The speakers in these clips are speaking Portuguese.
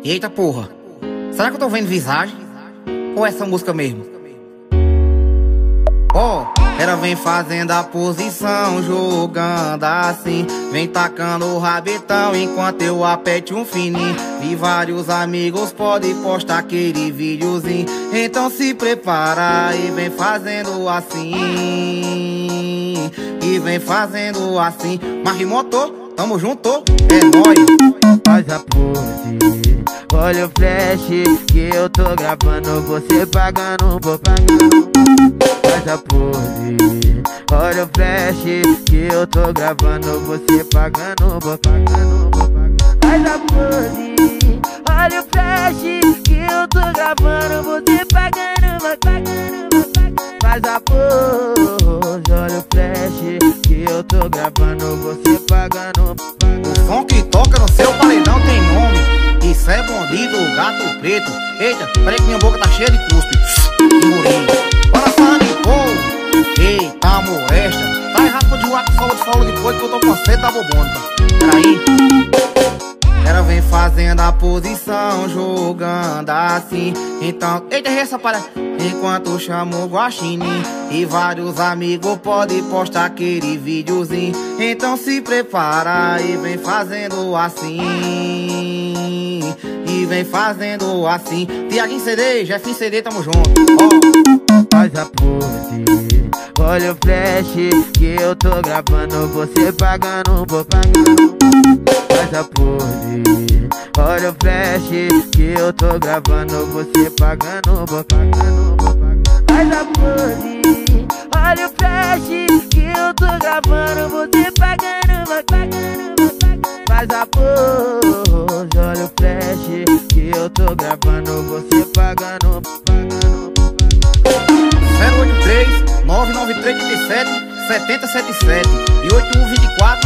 Eita porra, será que eu tô vendo visagem? Ou essa música mesmo? Ó, ela vem fazendo a posição, jogando assim, vem tacando o rabetão enquanto eu apete um fininho. E vários amigos podem postar aquele videozinho, então se prepara e vem fazendo assim. E vem fazendo assim. Marre motor, tamo junto, é nóis. Faz a pose, olha o flash que eu tô gravando, você pagando, vou pagando. Faz a pose, olha o flash que eu tô gravando, você pagando, vou pagando, vou pagando. Faz a pose, olha o flash que eu tô gravando, você pagando, vou pagando, vou pagando. Faz a pose, olha o flash que eu tô gravando, você pagando, pagando. O som que toca no seu paredão tem nome. Isso é bandido, gato preto. Eita, peraí que minha boca tá cheia de cuspe. Engoli. Bora sangue, eita, molesta. Tá errado pra jogar com solo de boi que eu tô com sede da bobona. Peraí. Ela vem fazendo a posição, jogando assim. Então, eita, essa parada. Enquanto chamo o guaxinim e vários amigos podem postar aquele videozinho, então se prepara e vem fazendo assim. E vem fazendo assim. Tiaguinho CD, Jefinho CD, tamo junto. Faz a pose, olha o flash que eu tô gravando, você pagando, vou pagando. Faz a pose, olha o flash que eu tô gravando, você pagando, vou pagando, vou pagando. Faz a pose, olha o flash que eu tô gravando, você pagando, vou pagando, vou pagando. Faz a pose, olha o flash que eu tô gravando, você pagando, pagando. 083 993 37 7077 e 8124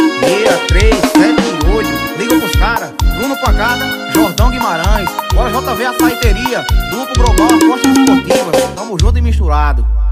6378. Liga pros caras, Bruno Pancada, Jordão Guimarães, bora JV Açaiteria, Duplo Global, Apostas Esportivas, tamo junto e misturado.